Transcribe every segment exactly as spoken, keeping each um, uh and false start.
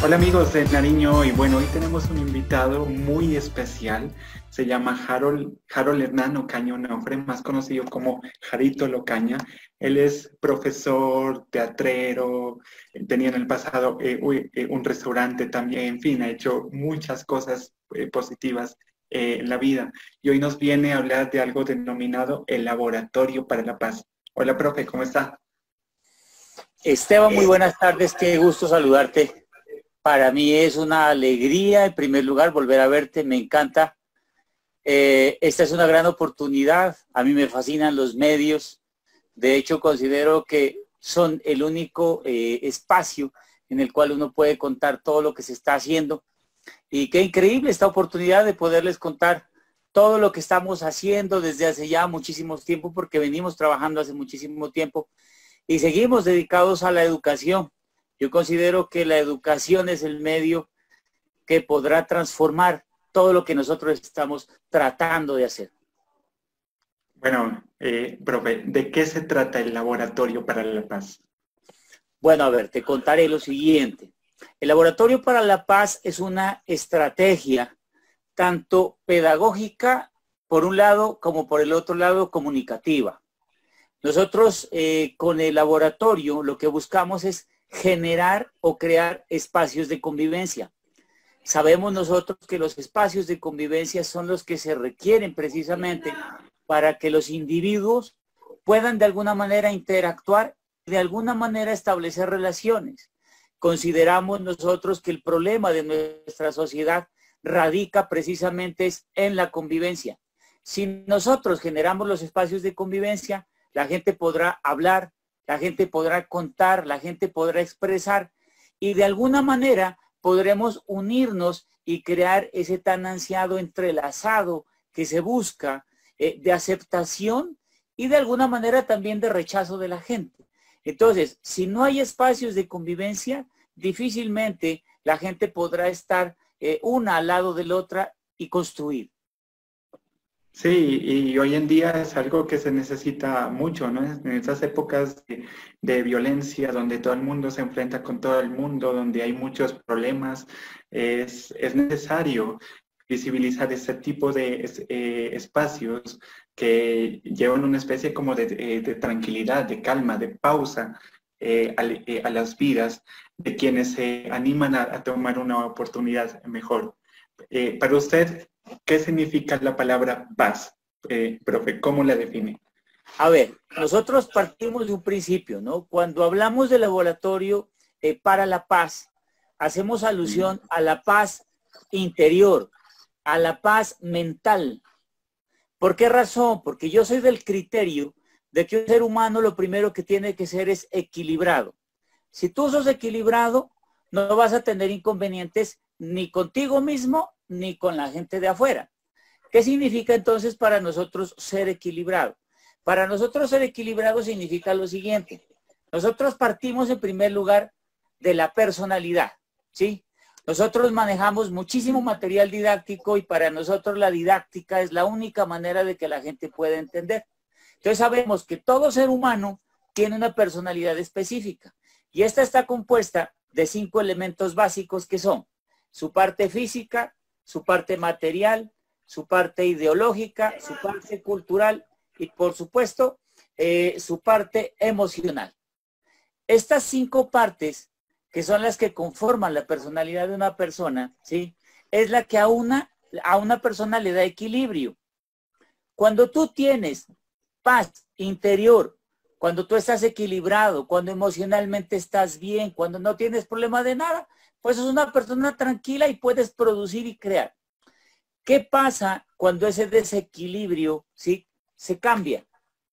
Hola amigos de Nariño, y bueno, hoy tenemos un invitado muy especial. Se llama Harold, Harold Hernán Ocaña Onofre, más conocido como Jarito Locaña. Él es profesor, teatrero, tenía en el pasado eh, uy, eh, un restaurante también, en fin, ha hecho muchas cosas eh, positivas eh, en la vida. Y hoy nos viene a hablar de algo denominado el Laboratorio para la Paz. Hola, profe, ¿cómo está? Esteban, muy buenas tardes, qué gusto saludarte. Para mí es una alegría, en primer lugar, volver a verte, me encanta. Eh, esta es una gran oportunidad, a mí me fascinan los medios. De hecho, considero que son el único eh, espacio en el cual uno puede contar todo lo que se está haciendo. Y qué increíble esta oportunidad de poderles contar todo lo que estamos haciendo desde hace ya muchísimo tiempo, porque venimos trabajando hace muchísimo tiempo y seguimos dedicados a la educación. Yo considero que la educación es el medio que podrá transformar todo lo que nosotros estamos tratando de hacer. Bueno, eh, profe, ¿de qué se trata el Laboratorio para la Paz? Bueno, a ver, te contaré lo siguiente. El Laboratorio para la Paz es una estrategia tanto pedagógica por un lado como por el otro lado comunicativa. Nosotros eh, con el laboratorio lo que buscamos es generar o crear espacios de convivencia. Sabemos nosotros que los espacios de convivencia son los que se requieren precisamente para que los individuos puedan de alguna manera interactuar, de alguna manera establecer relaciones. Consideramos nosotros que el problema de nuestra sociedad radica precisamente es en la convivencia. Si nosotros generamos los espacios de convivencia, la gente podrá hablar, la gente podrá contar, la gente podrá expresar y de alguna manera podremos unirnos y crear ese tan ansiado entrelazado que se busca eh, de aceptación y de alguna manera también de rechazo de la gente. Entonces, si no hay espacios de convivencia, difícilmente la gente podrá estar eh, una al lado de la otra y construir. Sí, y hoy en día es algo que se necesita mucho, ¿no? En estas épocas de, de violencia, donde todo el mundo se enfrenta con todo el mundo, donde hay muchos problemas, es, es necesario visibilizar este tipo de es- eh, espacios que llevan una especie como de, eh, de tranquilidad, de calma, de pausa eh, al- eh, a las vidas de quienes se animan a, a tomar una oportunidad mejor. Eh, para usted, ¿qué significa la palabra paz, eh, profe? ¿Cómo la define? A ver, nosotros partimos de un principio, ¿no? Cuando hablamos de laboratorio eh, para la paz, hacemos alusión a la paz interior, a la paz mental. ¿Por qué razón? Porque yo soy del criterio de que un ser humano lo primero que tiene que ser es equilibrado. Si tú sos equilibrado, no vas a tener inconvenientes ni contigo mismo ni con la gente de afuera. ¿Qué significa entonces para nosotros ser equilibrado? Para nosotros ser equilibrado significa lo siguiente. Nosotros partimos en primer lugar de la personalidad, ¿sí? Nosotros manejamos muchísimo material didáctico y para nosotros la didáctica es la única manera de que la gente pueda entender. Entonces sabemos que todo ser humano tiene una personalidad específica y esta está compuesta de cinco elementos básicos que son su parte física, su parte material, su parte ideológica, su parte cultural y por supuesto eh, su parte emocional. Estas cinco partes, que son las que conforman la personalidad de una persona, ¿sí? Es la que a una, a una persona le da equilibrio. Cuando tú tienes paz interior, cuando tú estás equilibrado, cuando emocionalmente estás bien, cuando no tienes problema de nada, pues es una persona tranquila y puedes producir y crear. ¿Qué pasa cuando ese desequilibrio, ¿sí?, se cambia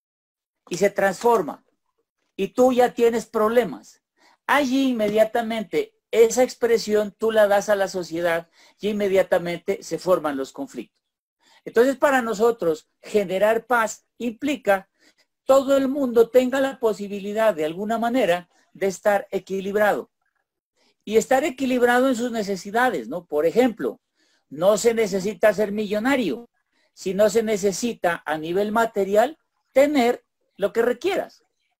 y se transforma y tú ya tienes problemas? Allí inmediatamente esa expresión tú la das a la sociedad y inmediatamente se forman los conflictos. Entonces para nosotros generar paz implica todo el mundo tenga la posibilidad de alguna manera de estar equilibrado y estar equilibrado en sus necesidades, ¿no? Por ejemplo, no se necesita ser millonario, sino se necesita a nivel material tener lo que requieras.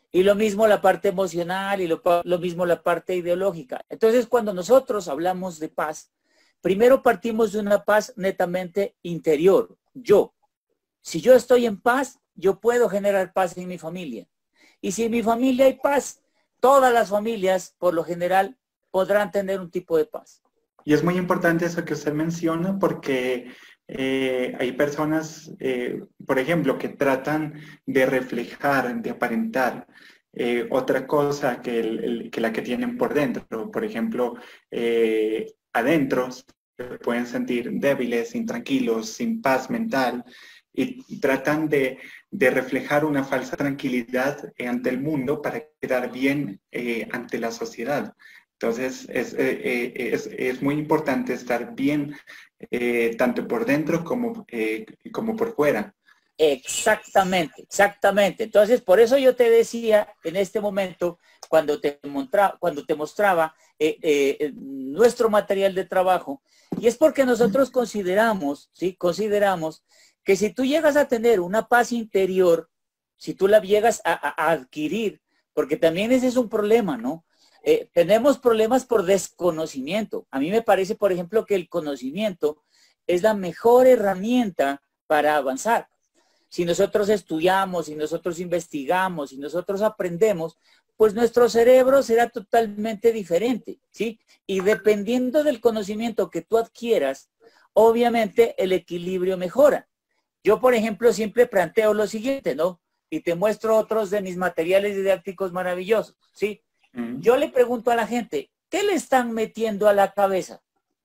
Y lo mismo la parte emocional y lo, lo mismo la parte ideológica. Entonces, cuando nosotros hablamos de paz, primero partimos de una paz netamente interior. Yo, si yo estoy en paz, yo puedo generar paz en mi familia. Y si en mi familia hay paz, todas las familias, por lo general, podrán tener un tipo de paz. Y es muy importante eso que usted menciona porque eh, hay personas, eh, por ejemplo, que tratan de reflejar, de aparentar eh, otra cosa que, el, el, que la que tienen por dentro. Por ejemplo, eh, adentro se pueden sentir débiles, intranquilos, sin paz mental y tratan de, de reflejar una falsa tranquilidad ante el mundo para quedar bien eh, ante la sociedad. Entonces, es, eh, es, es muy importante estar bien eh, tanto por dentro como, eh, como por fuera. Exactamente, exactamente. Entonces, por eso yo te decía en este momento, cuando te, mostraba, cuando te mostraba eh, eh, nuestro material de trabajo, y es porque nosotros consideramos, ¿sí? Consideramos que si tú llegas a tener una paz interior, si tú la llegas a, a, a adquirir, porque también ese es un problema, ¿no? Eh, tenemos problemas por desconocimiento. A mí me parece, por ejemplo, que el conocimiento es la mejor herramienta para avanzar. Si nosotros estudiamos, si nosotros investigamos, si nosotros aprendemos, pues nuestro cerebro será totalmente diferente, ¿sí? Y dependiendo del conocimiento que tú adquieras, obviamente el equilibrio mejora. Yo, por ejemplo, siempre planteo lo siguiente, ¿no? Y te muestro otros de mis materiales didácticos maravillosos, ¿sí? Mm. Yo le pregunto a la gente, ¿qué le están metiendo a la cabeza?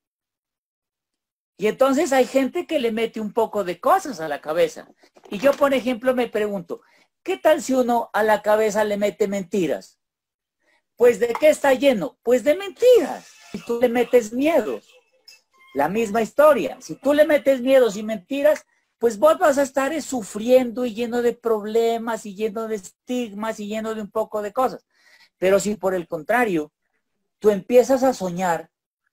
Y entonces hay gente que le mete un poco de cosas a la cabeza. Y yo, por ejemplo, me pregunto, ¿qué tal si uno a la cabeza le mete mentiras? Pues, ¿de qué está lleno? Pues de mentiras. Si tú le metes miedos, la misma historia. Si tú le metes miedos y mentiras, pues vos vas a estar sufriendo y lleno de problemas y lleno de estigmas y lleno de un poco de cosas. Pero si por el contrario, tú empiezas a soñar,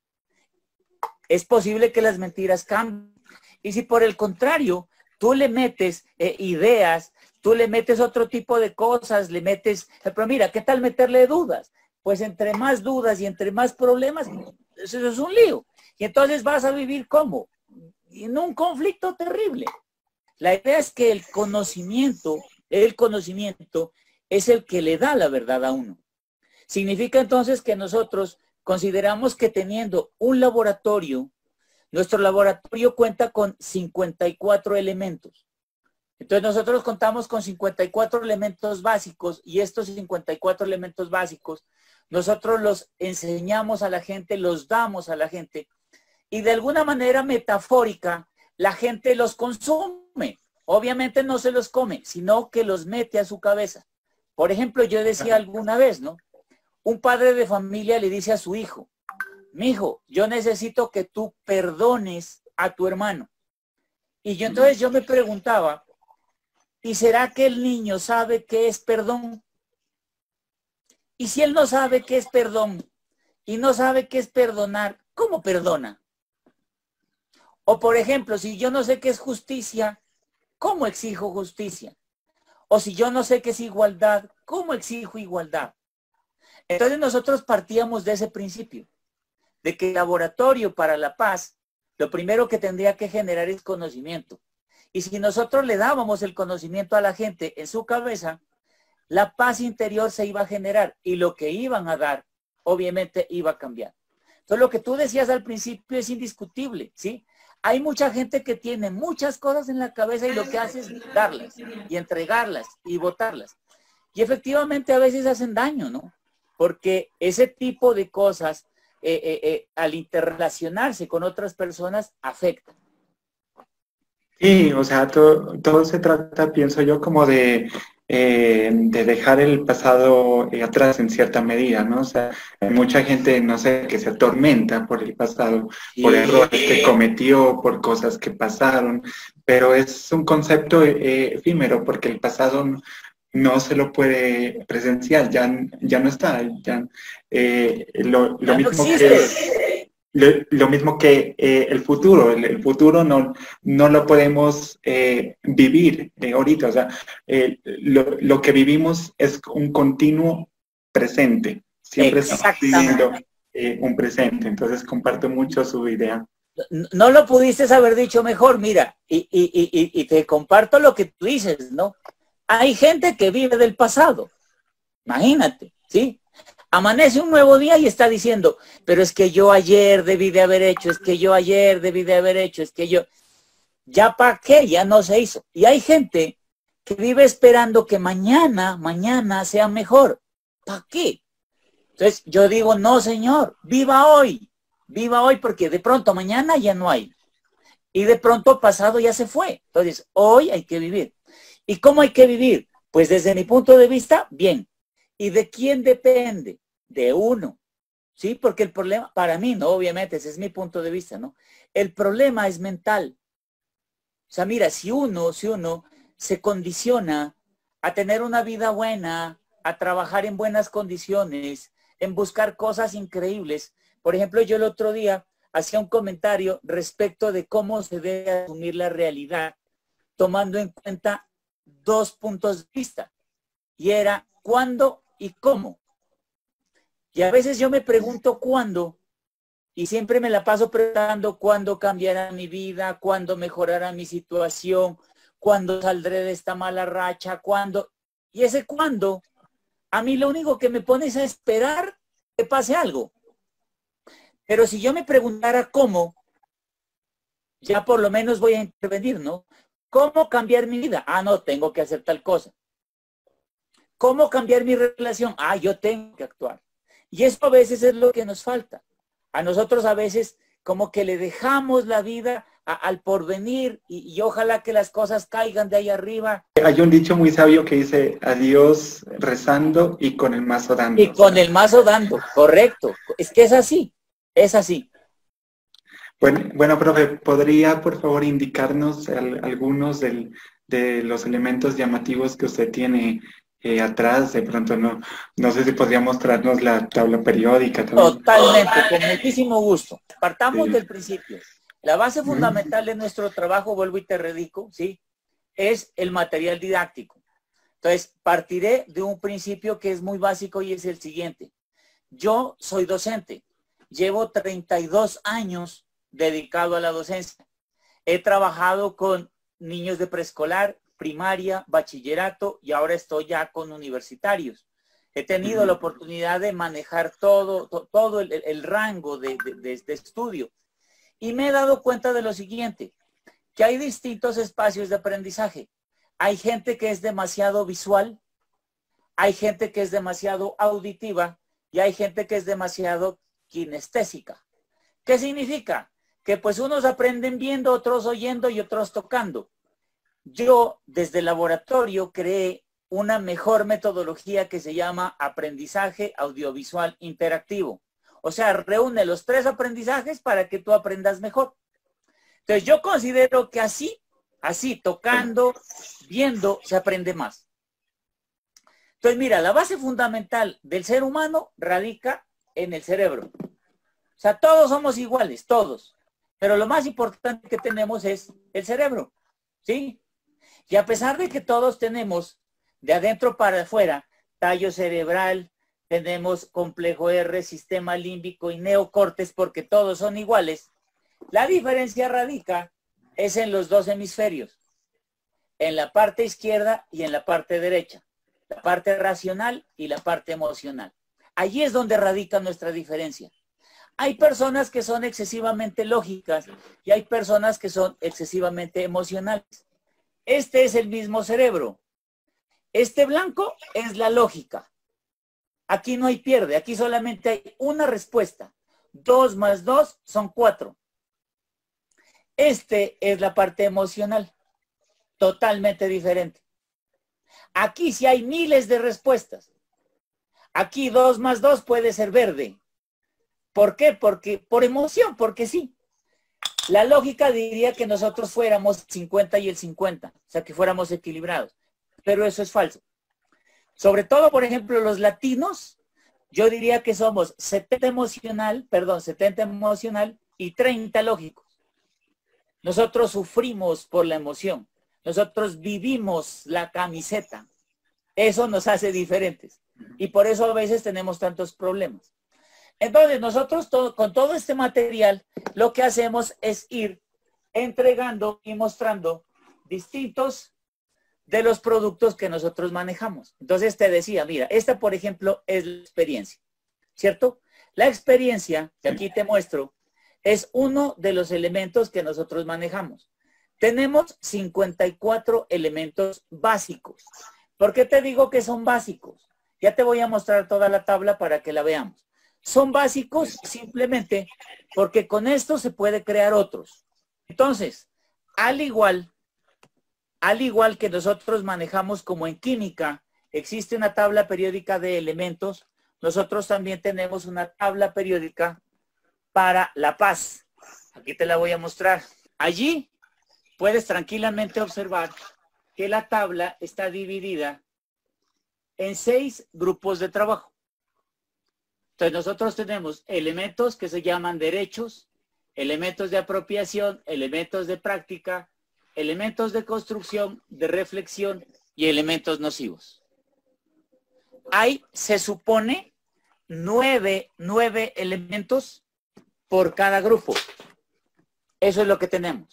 es posible que las mentiras cambien. Y si por el contrario, tú le metes eh, ideas, tú le metes otro tipo de cosas, le metes, pero mira, ¿qué tal meterle dudas? Pues entre más dudas y entre más problemas, eso es un lío. Y entonces vas a vivir ¿cómo? En un conflicto terrible. La idea es que el conocimiento, el conocimiento es el que le da la verdad a uno. Significa entonces que nosotros consideramos que teniendo un laboratorio, nuestro laboratorio cuenta con cincuenta y cuatro elementos. Entonces nosotros contamos con cincuenta y cuatro elementos básicos y estos cincuenta y cuatro elementos básicos nosotros los enseñamos a la gente, los damos a la gente y de alguna manera metafórica la gente los consume. Obviamente no se los come, sino que los mete a su cabeza. Por ejemplo, yo decía alguna vez, ¿no? Un padre de familia le dice a su hijo, mijo, yo necesito que tú perdones a tu hermano. Y yo entonces yo me preguntaba, ¿y será que el niño sabe qué es perdón? Y si él no sabe qué es perdón y no sabe qué es perdonar, ¿cómo perdona? O por ejemplo, si yo no sé qué es justicia, ¿cómo exijo justicia? O si yo no sé qué es igualdad, ¿cómo exijo igualdad? Entonces nosotros partíamos de ese principio, de que el laboratorio para la paz, lo primero que tendría que generar es conocimiento. Y si nosotros le dábamos el conocimiento a la gente en su cabeza, la paz interior se iba a generar y lo que iban a dar, obviamente, iba a cambiar. Entonces lo que tú decías al principio es indiscutible, ¿sí? Hay mucha gente que tiene muchas cosas en la cabeza y lo que hace es darlas y entregarlas y botarlas. Y efectivamente a veces hacen daño, ¿no? Porque ese tipo de cosas, eh, eh, eh, al interrelacionarse con otras personas, afectan. Sí, o sea, todo, todo se trata, pienso yo, como de, eh, de dejar el pasado eh, atrás en cierta medida, ¿no? O sea, hay mucha gente, no sé, que se atormenta por el pasado, sí, por errores que cometió, por cosas que pasaron, pero es un concepto eh, efímero porque el pasado no, no se lo puede presenciar, ya, ya no está, ya, eh, lo, lo ya mismo no que es, lo, lo mismo que eh, el futuro. El, el futuro no, no lo podemos eh, vivir eh, ahorita. O sea, eh, lo, lo que vivimos es un continuo presente. Siempre estamos viviendo Exactamente. eh, un presente. Entonces comparto mucho su idea. No lo pudiste haber dicho mejor, mira, y, y, y, y te comparto lo que tú dices, ¿no? Hay gente que vive del pasado, imagínate, ¿sí? Amanece un nuevo día y está diciendo, pero es que yo ayer debí de haber hecho, es que yo ayer debí de haber hecho, es que yo, ya para qué, ya no se hizo. Y hay gente que vive esperando que mañana, mañana sea mejor. ¿Para qué? Entonces yo digo, no, señor, viva hoy. Viva hoy porque de pronto mañana ya no hay. Y de pronto pasado ya se fue. Entonces, hoy hay que vivir. ¿Y cómo hay que vivir? Pues desde mi punto de vista, bien. ¿Y de quién depende? De uno. ¿Sí? Porque el problema, para mí, no, obviamente, ese es mi punto de vista, ¿no? El problema es mental. O sea, mira, si uno, si uno se condiciona a tener una vida buena, a trabajar en buenas condiciones, en buscar cosas increíbles. Por ejemplo, yo el otro día hacía un comentario respecto de cómo se debe asumir la realidad, tomando en cuenta dos puntos de vista. Y era cuándo y cómo. Y a veces yo me pregunto cuándo, y siempre me la paso preguntando cuándo cambiará mi vida, cuándo mejorará mi situación, cuándo saldré de esta mala racha, cuándo. Y ese cuándo, a mí lo único que me pone es a esperar que pase algo. Pero si yo me preguntara cómo, ya por lo menos voy a intervenir, ¿no? ¿Cómo cambiar mi vida? Ah, no, tengo que hacer tal cosa. ¿Cómo cambiar mi relación? Ah, yo tengo que actuar. Y eso a veces es lo que nos falta. A nosotros a veces como que le dejamos la vida a, al porvenir y, y ojalá que las cosas caigan de ahí arriba. Hay un dicho muy sabio que dice, adiós rezando y con el mazo dando. Y con el mazo dando, correcto. Es que es así, es así. Bueno, bueno, profe, ¿podría por favor indicarnos al, algunos del, de los elementos llamativos que usted tiene eh, atrás? De pronto no, no sé si podría mostrarnos la tabla periódica también. Totalmente, con muchísimo gusto. Partamos Sí. del principio. La base Mm. fundamental de nuestro trabajo, vuelvo y te redico, ¿sí? Es el material didáctico. Entonces, partiré de un principio que es muy básico y es el siguiente. Yo soy docente. Llevo treinta y dos años dedicado a la docencia. He trabajado con niños de preescolar, primaria, bachillerato y ahora estoy ya con universitarios. He tenido la oportunidad de manejar todo, to, todo el, el rango de, de, de estudio y me he dado cuenta de lo siguiente, que hay distintos espacios de aprendizaje. Hay gente que es demasiado visual, hay gente que es demasiado auditiva y hay gente que es demasiado kinestésica. ¿Qué significa? Que pues unos aprenden viendo, otros oyendo y otros tocando. Yo desde el laboratorio creé una mejor metodología que se llama aprendizaje audiovisual interactivo. O sea, reúne los tres aprendizajes para que tú aprendas mejor. Entonces yo considero que así, así, tocando, viendo, se aprende más. Entonces mira, la base fundamental del ser humano radica en el cerebro. O sea, todos somos iguales, todos. Pero lo más importante que tenemos es el cerebro, ¿sí? Y a pesar de que todos tenemos de adentro para afuera tallo cerebral, tenemos complejo R, sistema límbico y neocortes, porque todos son iguales, la diferencia radica es en los dos hemisferios, en la parte izquierda y en la parte derecha, la parte racional y la parte emocional. Allí es donde radica nuestra diferencia. Hay personas que son excesivamente lógicas y hay personas que son excesivamente emocionales. Este es el mismo cerebro. Este blanco es la lógica. Aquí no hay pierde, aquí solamente hay una respuesta. Dos más dos son cuatro. Este es la parte emocional, totalmente diferente. Aquí sí hay miles de respuestas. Aquí dos más dos puede ser verde. ¿Por qué? Porque por emoción, porque sí. La lógica diría que nosotros fuéramos cincuenta y el cincuenta, o sea, que fuéramos equilibrados. Pero eso es falso. Sobre todo, por ejemplo, los latinos yo diría que somos setenta emocional, perdón, setenta emocional y treinta lógicos. Nosotros sufrimos por la emoción. Nosotros vivimos la camiseta. Eso nos hace diferentes. Y por eso a veces tenemos tantos problemas. Entonces, nosotros todo, con todo este material, lo que hacemos es ir entregando y mostrando distintos de los productos que nosotros manejamos. Entonces te decía, mira, esta por ejemplo es la experiencia, ¿cierto? La experiencia, que aquí te muestro, es uno de los elementos que nosotros manejamos. Tenemos cincuenta y cuatro elementos básicos. ¿Por qué te digo que son básicos? Ya te voy a mostrar toda la tabla para que la veamos. Son básicos simplemente porque con esto se puede crear otros. Entonces, al igual, al igual que nosotros manejamos como en química, existe una tabla periódica de elementos, nosotros también tenemos una tabla periódica para la paz. Aquí te la voy a mostrar. Allí puedes tranquilamente observar que la tabla está dividida en seis grupos de trabajo. Entonces nosotros tenemos elementos que se llaman derechos, elementos de apropiación, elementos de práctica, elementos de construcción, de reflexión y elementos nocivos. Hay, se supone, nueve, nueve elementos por cada grupo. Eso es lo que tenemos.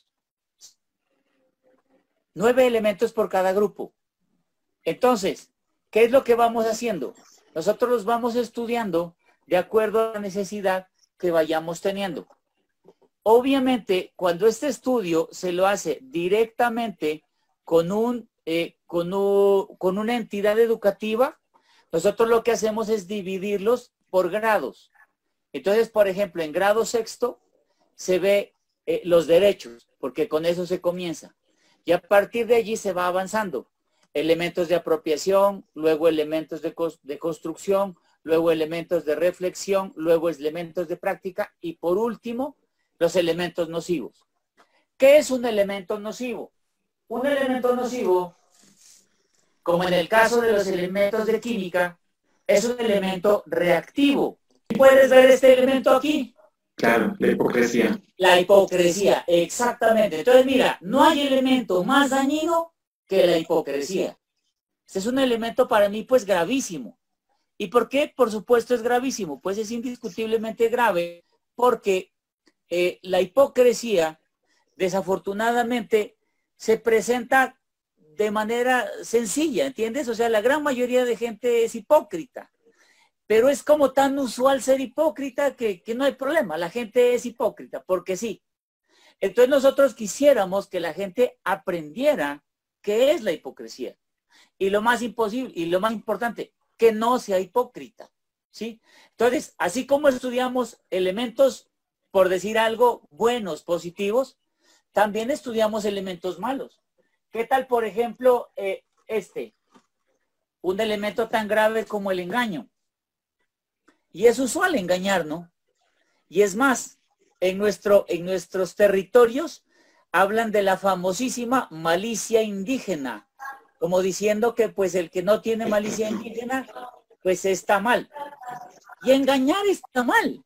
Nueve elementos por cada grupo. Entonces, ¿qué es lo que vamos haciendo? Nosotros los vamos estudiando de acuerdo a la necesidad que vayamos teniendo. Obviamente, cuando este estudio se lo hace directamente con, un, eh, con, un, con una entidad educativa, nosotros lo que hacemos es dividirlos por grados. Entonces, por ejemplo, en grado sexto se ve eh, los derechos, porque con eso se comienza. Y a partir de allí se va avanzando. Elementos de apropiación, luego elementos de, de construcción, luego elementos de reflexión, luego elementos de práctica y por último, los elementos nocivos. ¿Qué es un elemento nocivo? Un elemento nocivo, como en el caso de los elementos de química, es un elemento reactivo. ¿Puedes ver este elemento aquí? Claro, la hipocresía. La hipocresía, exactamente. Entonces, mira, no hay elemento más dañino que la hipocresía. Este es un elemento para mí, pues, gravísimo. ¿Y por qué? Por supuesto es gravísimo. Pues es indiscutiblemente grave porque eh, la hipocresía, desafortunadamente, se presenta de manera sencilla, ¿entiendes? O sea, la gran mayoría de gente es hipócrita. Pero es como tan usual ser hipócrita que, que no hay problema. La gente es hipócrita, porque sí. Entonces nosotros quisiéramos que la gente aprendiera qué es la hipocresía. Y lo más imposible, y lo más importante, que no sea hipócrita, ¿sí? Entonces, así como estudiamos elementos, por decir algo, buenos, positivos, también estudiamos elementos malos. ¿Qué tal, por ejemplo, eh, este? Un elemento tan grave como el engaño. Y es usual engañar, ¿no? Y es más, en, nuestro, en nuestros territorios hablan de la famosísima malicia indígena, como diciendo que pues el que no tiene malicia indígena, pues está mal. Y engañar está mal.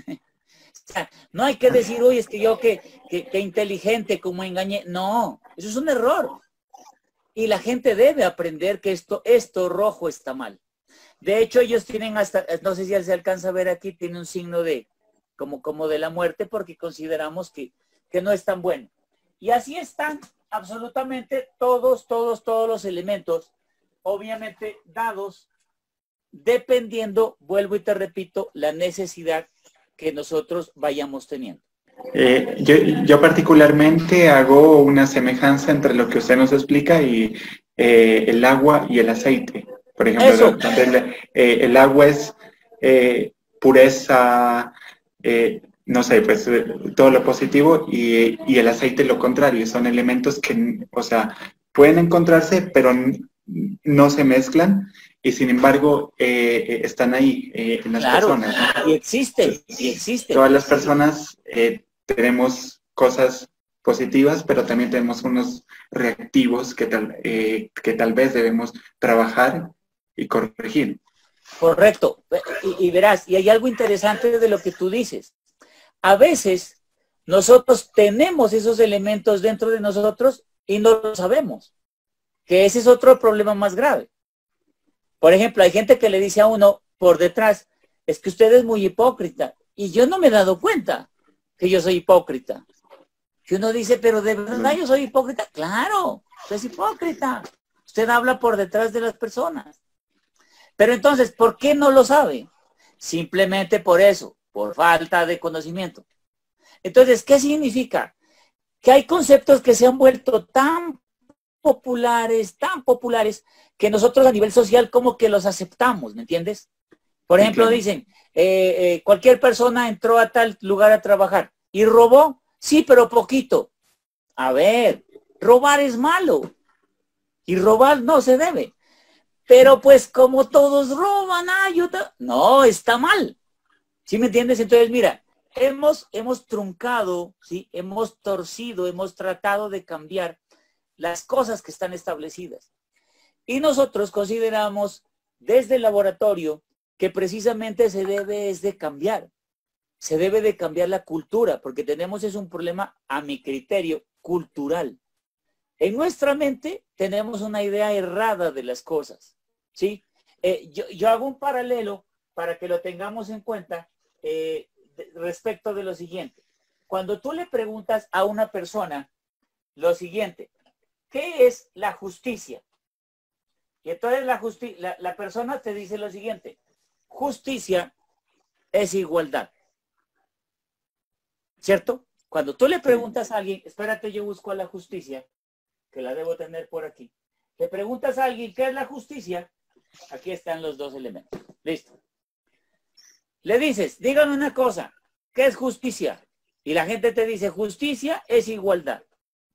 O sea, no hay que decir, uy, es que yo que, que, que inteligente, como engañé. No, eso es un error. Y la gente debe aprender que esto, esto rojo está mal. De hecho, ellos tienen hasta, no sé si se alcanza a ver aquí, tiene un signo de, como, como de la muerte, porque consideramos que, que no es tan bueno. Y así están absolutamente todos, todos, todos los elementos, obviamente dados, dependiendo, vuelvo y te repito, la necesidad que nosotros vayamos teniendo. Eh, yo, yo particularmente hago una semejanza entre lo que usted nos explica y eh, el agua y el aceite. Por ejemplo, donde el, eh, el agua es eh, pureza, eh, no sé, pues todo lo positivo y, y el aceite lo contrario. Son elementos que, o sea, pueden encontrarse, pero no se mezclan y sin embargo eh, están ahí eh, en las claro, personas, ¿no? Y existen, y existen. Todas las personas eh, tenemos cosas positivas, pero también tenemos unos reactivos que tal, eh, que tal vez debemos trabajar y corregir. Correcto. Y, y verás, y hay algo interesante de lo que tú dices. A veces nosotros tenemos esos elementos dentro de nosotros y no lo sabemos, que ese es otro problema más grave. Por ejemplo, hay gente que le dice a uno por detrás, es que usted es muy hipócrita. Y yo no me he dado cuenta que yo soy hipócrita. Que uno dice, pero de verdad yo soy hipócrita. Claro, usted es hipócrita. Usted habla por detrás de las personas. Pero entonces, ¿por qué no lo sabe? Simplemente por eso, por falta de conocimiento. Entonces, ¿qué significa? Que hay conceptos que se han vuelto tan populares, tan populares, que nosotros a nivel social como que los aceptamos, ¿me entiendes? Por ejemplo, dicen, eh, eh, cualquier persona entró a tal lugar a trabajar y robó, sí, pero poquito. A ver, robar es malo y robar no se debe. Pero pues como todos roban, ah, yo no, está mal. ¿Sí me entiendes? Entonces, mira, hemos, hemos truncado, ¿sí? Hemos torcido, hemos tratado de cambiar las cosas que están establecidas. Y nosotros consideramos desde el laboratorio que precisamente se debe es de cambiar. Se debe de cambiar la cultura, porque tenemos es un problema, a mi criterio, cultural. En nuestra mente tenemos una idea errada de las cosas, ¿sí? Eh, yo, yo hago un paralelo para que lo tengamos en cuenta eh, de, respecto de lo siguiente. Cuando tú le preguntas a una persona lo siguiente, ¿qué es la justicia? Y entonces la, justi la, la persona te dice lo siguiente, justicia es igualdad, ¿cierto? Cuando tú le preguntas a alguien, espérate, yo busco a la justicia, que la debo tener por aquí. Le preguntas a alguien qué es la justicia, aquí están los dos elementos. Listo. Le dices, dígame una cosa, ¿qué es justicia? Y la gente te dice, justicia es igualdad.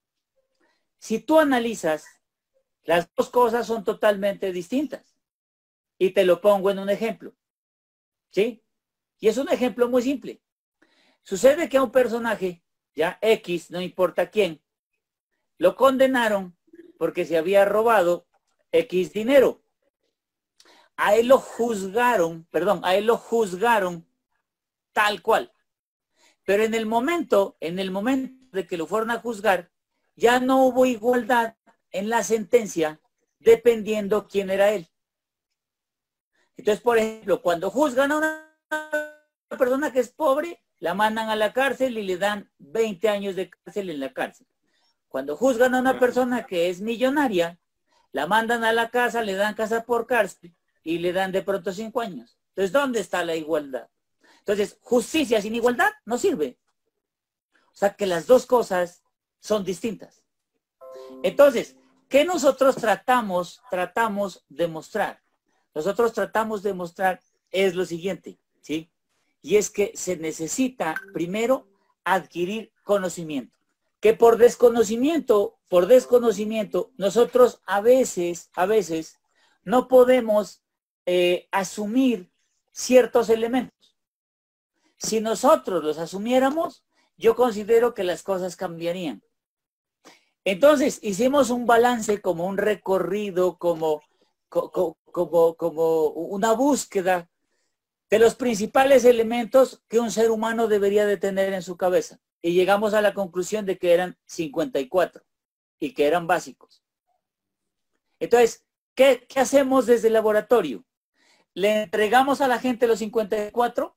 Si tú analizas, las dos cosas son totalmente distintas. Y te lo pongo en un ejemplo. ¿Sí? Y es un ejemplo muy simple. Sucede que a un personaje, ya X, no importa quién, lo condenaron porque se había robado X dinero. A él lo juzgaron, perdón, a él lo juzgaron tal cual. Pero en el momento, en el momento de que lo fueron a juzgar, ya no hubo igualdad en la sentencia dependiendo quién era él. Entonces, por ejemplo, cuando juzgan a una persona que es pobre, la mandan a la cárcel y le dan veinte años de cárcel en la cárcel. Cuando juzgan a una persona que es millonaria, la mandan a la casa, le dan casa por cárcel y le dan de pronto cinco años. Entonces, ¿dónde está la igualdad? Entonces, justicia sin igualdad no sirve. O sea que las dos cosas son distintas. Entonces, ¿qué nosotros tratamos, tratamos de mostrar? Nosotros tratamos de mostrar es lo siguiente, ¿sí? Y es que se necesita primero adquirir conocimiento. Que por desconocimiento, por desconocimiento, nosotros a veces, a veces, no podemos eh, asumir ciertos elementos. Si nosotros los asumiéramos, yo considero que las cosas cambiarían. Entonces, hicimos un balance, como un recorrido, como, como, como, como una búsqueda de los principales elementos que un ser humano debería de tener en su cabeza. Y llegamos a la conclusión de que eran cincuenta y cuatro y que eran básicos. Entonces, ¿qué, qué hacemos desde el laboratorio? Le entregamos a la gente los cincuenta y cuatro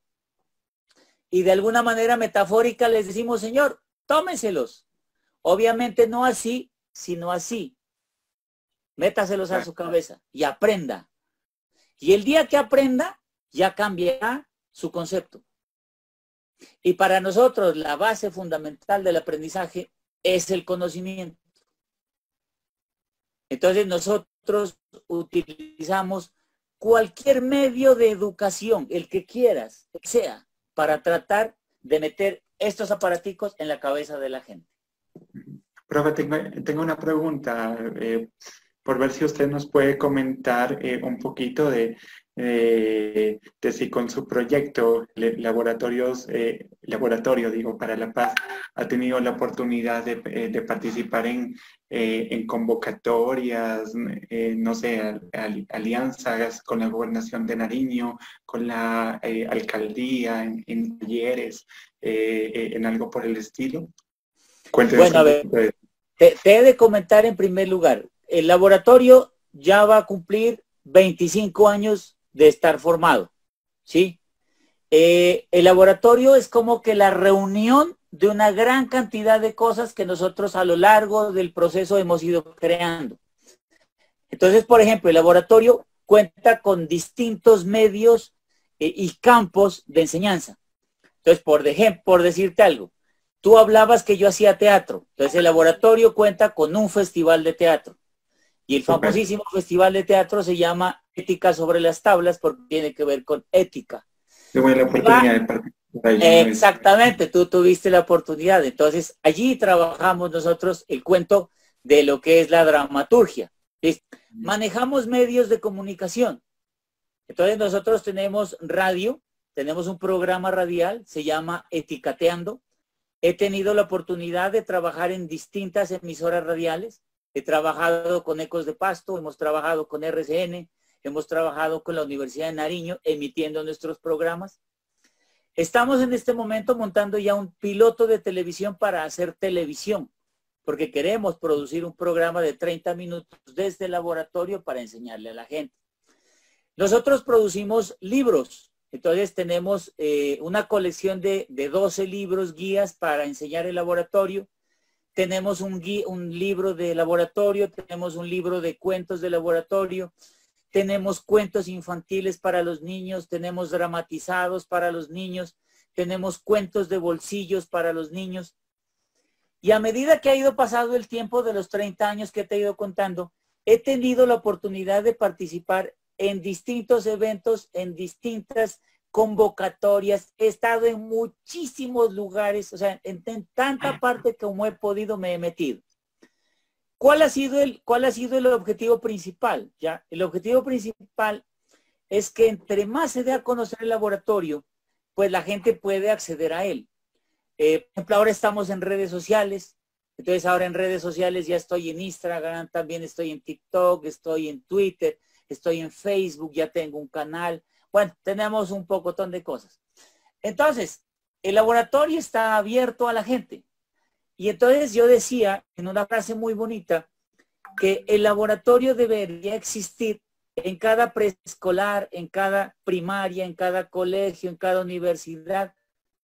y de alguna manera metafórica les decimos, señor, tómenselos. Obviamente no así, sino así. Métaselos a su cabeza y aprenda. Y el día que aprenda, ya cambiará su concepto. Y para nosotros la base fundamental del aprendizaje es el conocimiento. Entonces nosotros utilizamos cualquier medio de educación, el que quieras, que sea, para tratar de meter estos aparaticos en la cabeza de la gente. Profe, tengo, tengo una pregunta. Eh, por ver si usted nos puede comentar eh, un poquito de, eh, de si con su proyecto, le- laboratorios, eh, laboratorio, digo, para la paz, ha tenido la oportunidad de, eh, de participar en, eh, en convocatorias, eh, no sé, al- al- alianzas con la Gobernación de Nariño, con la eh, alcaldía, en, en talleres, eh, eh, en algo por el estilo. Cuéntenos Bueno, a un ver, poquito de... te, te he de comentar en primer lugar, el laboratorio ya va a cumplir veinticinco años de estar formado, ¿sí? Eh, el laboratorio es como que la reunión de una gran cantidad de cosas que nosotros a lo largo del proceso hemos ido creando. Entonces, por ejemplo, el laboratorio cuenta con distintos medios eh, y campos de enseñanza. Entonces, por ejemplo, por decirte algo, tú hablabas que yo hacía teatro. Entonces, el laboratorio cuenta con un festival de teatro. Y el Súper. famosísimo festival de teatro se llama Ética sobre las tablas porque tiene que ver con ética. Tuve la Va, oportunidad de participar ahí una vez. exactamente, tú tuviste la oportunidad. Entonces, allí trabajamos nosotros el cuento de lo que es la dramaturgia. ¿Sí? Manejamos medios de comunicación. Entonces, nosotros tenemos radio, tenemos un programa radial, se llama Eticateando. He tenido la oportunidad de trabajar en distintas emisoras radiales. He trabajado con Ecos de Pasto, hemos trabajado con R C N, hemos trabajado con la Universidad de Nariño emitiendo nuestros programas. Estamos en este momento montando ya un piloto de televisión para hacer televisión, porque queremos producir un programa de treinta minutos desde el laboratorio para enseñarle a la gente. Nosotros producimos libros, entonces tenemos eh, una colección de, de doce libros guías para enseñar el laboratorio. Tenemos un, guía, un libro de laboratorio, tenemos un libro de cuentos de laboratorio, tenemos cuentos infantiles para los niños, tenemos dramatizados para los niños, tenemos cuentos de bolsillos para los niños. Y a medida que ha ido pasando el tiempo de los treinta años que te he ido contando, he tenido la oportunidad de participar en distintos eventos, en distintas convocatorias. He estado en muchísimos lugares, o sea, en, en tanta parte como he podido me he metido. ¿Cuál ha sido el, cuál ha sido el objetivo principal? ¿Ya? El objetivo principal es que entre más se dé a conocer el laboratorio, pues la gente puede acceder a él. Eh, por ejemplo, ahora estamos en redes sociales. Entonces ahora en redes sociales ya estoy en Instagram, también estoy en TikTok, estoy en Twitter, estoy en Facebook, ya tengo un canal. Bueno, tenemos un pocotón de cosas. Entonces, el laboratorio está abierto a la gente. Y entonces yo decía, en una frase muy bonita, que el laboratorio debería existir en cada preescolar, en cada primaria, en cada colegio, en cada universidad,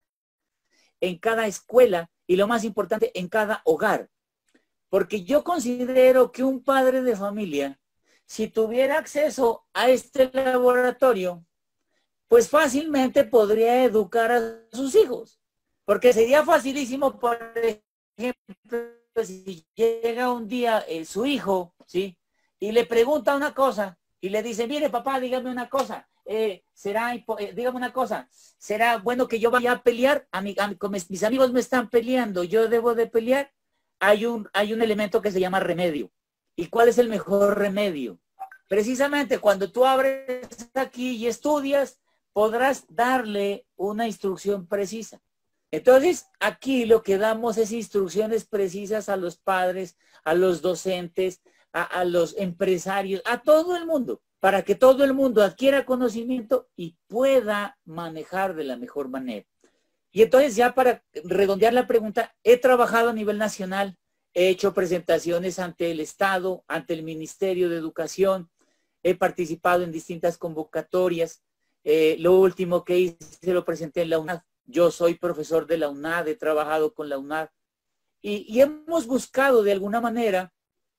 en cada escuela y lo más importante, en cada hogar. Porque yo considero que un padre de familia, si tuviera acceso a este laboratorio, pues fácilmente podría educar a sus hijos. Porque sería facilísimo, por ejemplo, si llega un día eh, su hijo, ¿sí? Y le pregunta una cosa y le dice, mire papá, dígame una cosa, eh, será, eh, dígame una cosa, será bueno que yo vaya a pelear, a mi, a mi, mis, mis amigos me están peleando, yo debo de pelear. Hay un, hay un elemento que se llama remedio. ¿Y cuál es el mejor remedio? Precisamente cuando tú abres aquí y estudias, podrás darle una instrucción precisa. Entonces, aquí lo que damos es instrucciones precisas a los padres, a los docentes, a, a los empresarios, a todo el mundo, para que todo el mundo adquiera conocimiento y pueda manejar de la mejor manera. Y entonces ya para redondear la pregunta, he trabajado a nivel nacional, he hecho presentaciones ante el Estado, ante el Ministerio de Educación, he participado en distintas convocatorias. Eh, lo último que hice lo presenté en la UNAD. Yo soy profesor de la UNAD, he trabajado con la UNAD. Y, y hemos buscado de alguna manera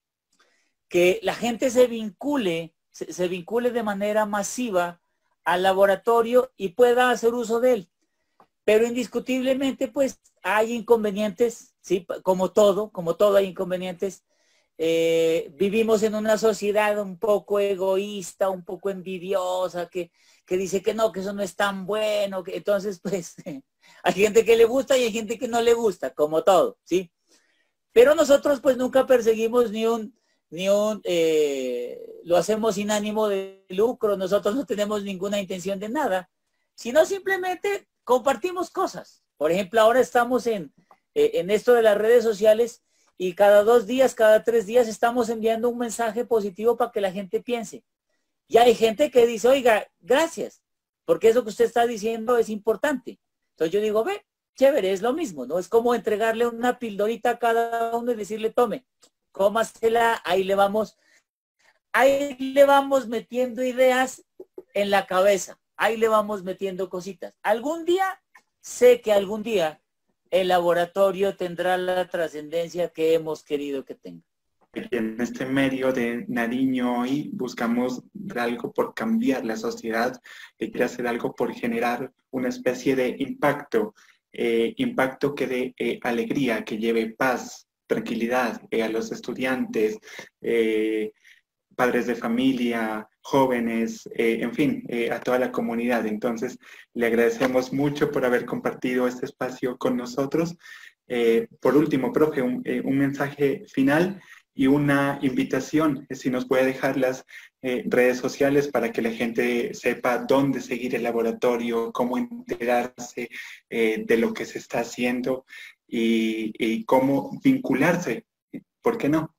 que la gente se vincule, se, se vincule de manera masiva al laboratorio y pueda hacer uso de él. Pero indiscutiblemente, pues, hay inconvenientes, ¿sí? Como todo, como todo hay inconvenientes. Eh, vivimos en una sociedad un poco egoísta, un poco envidiosa, que, que dice que no, que eso no es tan bueno. Que, entonces, pues, hay gente que le gusta y hay gente que no le gusta, como todo, ¿sí? Pero nosotros, pues, nunca perseguimos ni un, ni un, eh, lo hacemos sin ánimo de lucro, nosotros no tenemos ninguna intención de nada, sino simplemente compartimos cosas. Por ejemplo, ahora estamos en, eh, en esto de las redes sociales y cada dos días, cada tres días estamos enviando un mensaje positivo para que la gente piense. Y hay gente que dice, oiga, gracias, porque eso que usted está diciendo es importante. Entonces yo digo, ve, chévere, es lo mismo, ¿no? Es como entregarle una pildorita a cada uno y decirle, tome, cómasela, ahí le vamos, ahí le vamos metiendo ideas en la cabeza, ahí le vamos metiendo cositas. Algún día, sé que algún día el laboratorio tendrá la trascendencia que hemos querido que tenga. En este medio de Nariño hoy buscamos algo por cambiar la sociedad, que quiere hacer algo por generar una especie de impacto, eh, impacto que dé eh, alegría, que lleve paz, tranquilidad eh, a los estudiantes, eh, padres de familia, jóvenes, eh, en fin, eh, a toda la comunidad. Entonces, le agradecemos mucho por haber compartido este espacio con nosotros. Eh, por último, profe, un, eh, un mensaje final y una invitación, si nos puede dejar las eh, redes sociales para que la gente sepa dónde seguir el laboratorio, cómo enterarse eh, de lo que se está haciendo y, y cómo vincularse. ¿Por qué no?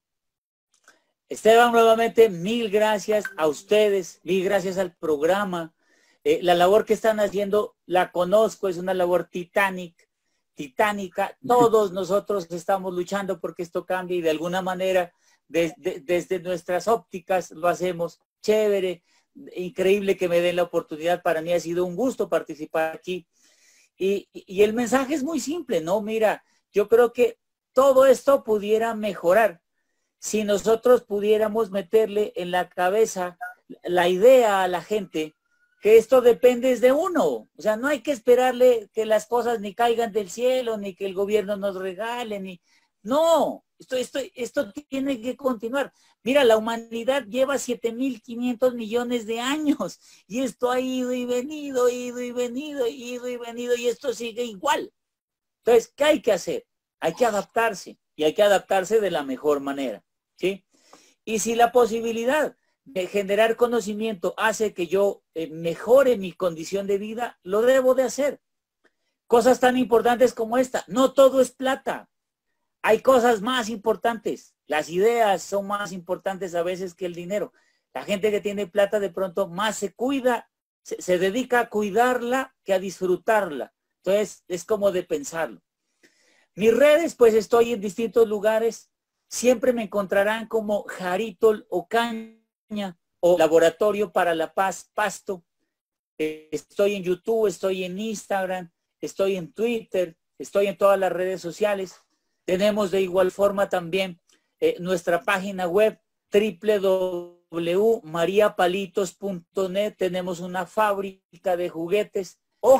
Esteban, nuevamente, mil gracias a ustedes, mil gracias al programa. Eh, la labor que están haciendo la conozco, es una labor titánica. titánica, todos nosotros estamos luchando porque esto cambie y de alguna manera desde, desde nuestras ópticas lo hacemos. Chévere, increíble que me den la oportunidad, para mí ha sido un gusto participar aquí y, y el mensaje es muy simple, ¿no? Mira, yo creo que todo esto pudiera mejorar si nosotros pudiéramos meterle en la cabeza la idea a la gente que esto depende de uno. O sea, no hay que esperarle que las cosas ni caigan del cielo, ni que el gobierno nos regale, ni... No, esto, esto, esto tiene que continuar. Mira, la humanidad lleva siete mil quinientos millones de años y esto ha ido y venido, ido y venido, ido y venido y esto sigue igual. Entonces, ¿qué hay que hacer? Hay que adaptarse y hay que adaptarse de la mejor manera, ¿sí? Y si la posibilidad de generar conocimiento hace que yo eh, mejore mi condición de vida, lo debo de hacer. Cosas tan importantes como esta. No todo es plata. Hay cosas más importantes. Las ideas son más importantes a veces que el dinero. La gente que tiene plata de pronto más se cuida, se, se dedica a cuidarla que a disfrutarla. Entonces es como de pensarlo. Mis redes, pues estoy en distintos lugares. Siempre me encontrarán como Jarito Ocaña o Laboratorio para la Paz Pasto. Eh, estoy en YouTube, estoy en Instagram, estoy en Twitter, estoy en todas las redes sociales. Tenemos de igual forma también eh, nuestra página web doble u doble u doble u punto maria palitos punto net. Tenemos una fábrica de juguetes.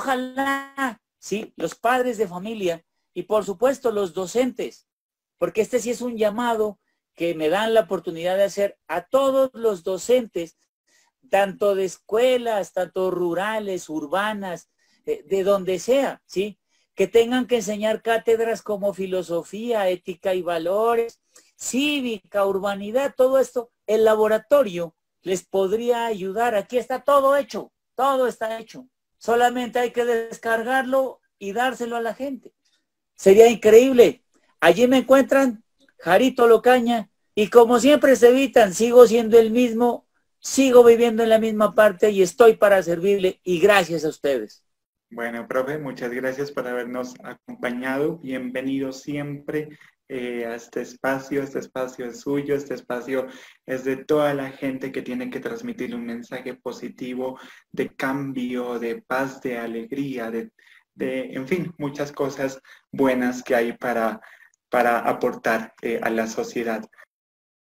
Ojalá, sí, los padres de familia y por supuesto los docentes, porque este sí es un llamado que me dan la oportunidad de hacer a todos los docentes, tanto de escuelas, tanto rurales, urbanas, de, de donde sea, ¿sí? Que tengan que enseñar cátedras como filosofía, ética y valores, cívica, urbanidad, todo esto. El laboratorio les podría ayudar. Aquí está todo hecho, todo está hecho. Solamente hay que descargarlo y dárselo a la gente. Sería increíble. Allí me encuentran Jarito Locaña y como siempre se evitan, sigo siendo el mismo, sigo viviendo en la misma parte y estoy para servirle y gracias a ustedes. Bueno, profe, muchas gracias por habernos acompañado. Bienvenido siempre eh, a este espacio. Este espacio es suyo, este espacio es de toda la gente que tiene que transmitir un mensaje positivo de cambio, de paz, de alegría, de, de en fin, muchas cosas buenas que hay para, para aportar eh, a la sociedad.